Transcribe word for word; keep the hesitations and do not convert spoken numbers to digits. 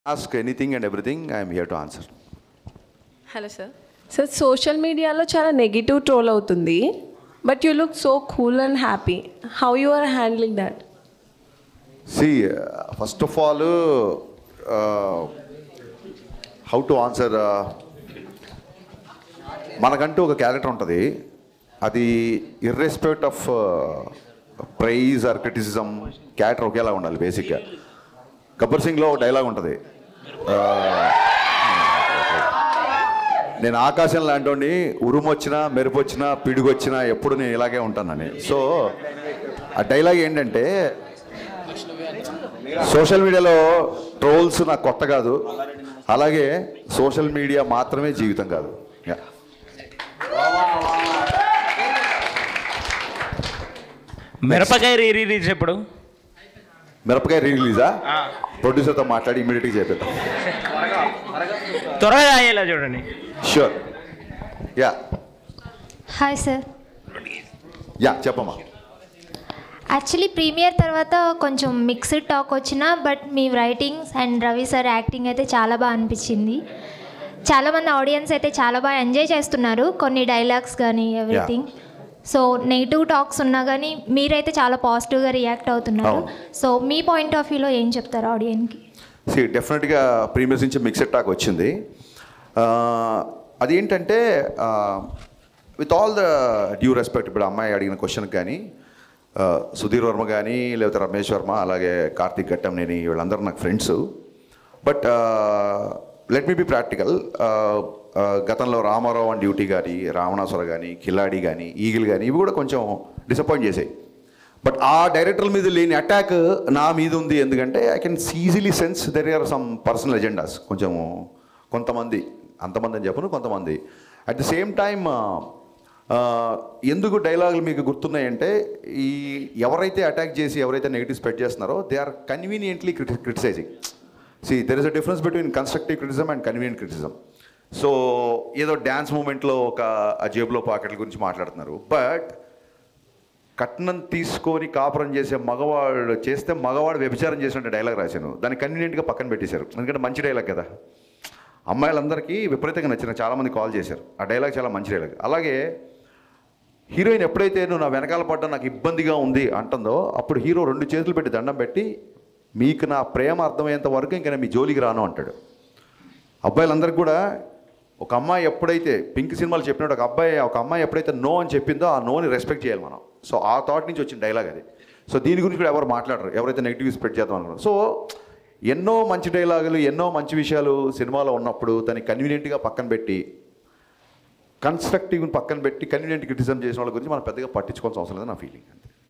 Ask anything and everything, I am here to answer. Hello sir sir social మీడియాలో చాలా negative troll అవుతుంది but you look so cool and happy how you are handling that See, uh, first of all, uh, how to answer, uh, మనకంటూ ఒక character ఉంటుంది. అది irrespective of praise or criticism character ఒకేలా ఉండాలి. బేసిక్గా గబ్బర్ సింగ్లో ఒక dialogue ఉంటుంది, నేను ఆకాశం లాంటి ఉరుము వచ్చినా మెరుపు వచ్చినా పిడుగు వచ్చినా ఎప్పుడు నేను ఇలాగే ఉంటానని. సో ఆ డైలాగ్ ఏంటంటే, సోషల్ మీడియాలో ట్రోల్స్ నాకు కొత్త కాదు, అలాగే సోషల్ మీడియా మాత్రమే జీవితం కాదు. మిరపకాయ రీ రిలీజ్ ఎప్పుడు? మిరపకాయ రీ రిలీజా? ప్రొడ్యూసర్తో మాట్లాడి ఇమీడియట్గా చేద్దాం. త్వరగా అయ్యేలా చూడండి. Sure. Ya hi sir. Ya చెప్పమ్మా. యాక్చువల్లీ ప్రీమియర్ తర్వాత కొంచెం మిక్స్డ్ టాక్ వచ్చినా బట్ మీ writings and Ravi sir acting అయితే చాలా బాగా అనిపించింది. చాలామంది ఆడియన్స్ అయితే చాలా బాగా ఎంజాయ్ చేస్తున్నారు కొన్ని డైలాగ్స్ కానీ ఎవ్రీథింగ్. సో నెగిటివ్ టాక్స్ ఉన్నా కానీ మీరైతే చాలా పాజిటివ్గా రియాక్ట్ అవుతున్నారు. సో మీ పాయింట్ ఆఫ్ వ్యూలో ఏం చెప్తారు ఆడియన్స్కి? సి డెఫినెట్గా ప్రీమియర్స్ నుంచి మిక్స్డ్ టాక్ వచ్చింది. అదేంటంటే with all the due respect, ఇప్పుడు అమ్మాయి అడిగిన క్వశ్చన్కి కానీ సుధీర్ వర్మ కానీ లేకపోతే రమేష్ వర్మ అలాగే కార్తీక్ ఘట్టంనేని వీళ్ళందరూ నాకు friends. But let me be practical. గతంలో రామారావు అండ్ డ్యూటీ కానీ రావణాసుర కానీ కిలాడి కానీ ఈగిల్ కానీ ఇవి కూడా కొంచెం డిసప్పాయింట్ చేసాయి. బట్ ఆ డైరెక్టర్ల మీద లేని అటాక్ నా మీద ఉంది. ఎందుకంటే I can easily sense there are some personal agendas. కొంచెం కొంతమంది, అంతమంది అని చెప్పను, కొంతమంది. అట్ ది సేమ్ టైమ్ ఎందుకు డైలాగులు మీకు గుర్తున్నాయంటే, ఈ ఎవరైతే అటాక్ చేసి ఎవరైతే నెగిటివ్ స్ప్రెడ్ చేస్తున్నారో దే ఆర్ కన్వీనియంట్లీ క్రిటి criticising. See there is a difference between constructive criticism and convenient criticism. So ఏదో డ్యాన్స్ మూమెంట్లో ఒక ఆ జేబులో పాకెట్ల గురించి మాట్లాడుతున్నారు, బట్ కట్నం తీసుకొని కాపురం చేసే మగవాడు చేస్తే మగవాడు వ్యభిచారం చేసినట్టు డైలాగ్ రాశాను. దాన్ని కన్వీనియంట్గా పక్కన పెట్టేశారు, ఎందుకంటే మంచి డైలాగ్ కదా. అమ్మాయిలందరికీ విపరీతంగా నచ్చిన, చాలామంది కాల్ చేశారు. ఆ డైలాగ్ చాలా మంచి డైలాగ్. అలాగే హీరోయిన్ ఎప్పుడైతే నువ్వు నా వెనకాల పడ్డా నాకు ఇబ్బందిగా ఉంది అంటుందో అప్పుడు హీరో రెండు చేతులు పెట్టి దండం పెట్టి, మీకు నా ప్రేమ అర్థమయ్యేంత వరకు ఇంకా నేను మీ జోలికి రాను అంటాడు. అబ్బాయిలందరికీ కూడా ఒక అమ్మాయి ఎప్పుడైతే పింక్ సినిమాలు చెప్పినట్టు ఒక అబ్బాయి ఒక అమ్మాయి ఎప్పుడైతే నో అని చెప్పిందో ఆ నోని రెస్పెక్ట్ చేయాలి మనం. సో ఆ థాట్ నుంచి వచ్చిన డైలాగ్ అది. సో దీని గురించి కూడా ఎవరు మాట్లాడరు, ఎవరైతే నెగిటివ్ స్ప్రెడ్ చేద్దాం అనుకున్నారు. సో ఎన్నో మంచి డైలాగులు ఎన్నో మంచి విషయాలు సినిమాలో ఉన్నప్పుడు దాన్ని కన్వీనియంట్గా పక్కన పెట్టి కన్స్ట్రక్టివ్ని పక్కన పెట్టి కన్వీనియంట్ క్రిటిసిజం చేసిన వాళ్ళ గురించి మనం పెద్దగా పట్టించుకోవాల్సిన అవసరం లేదు నా ఫీలింగ్. అంతే.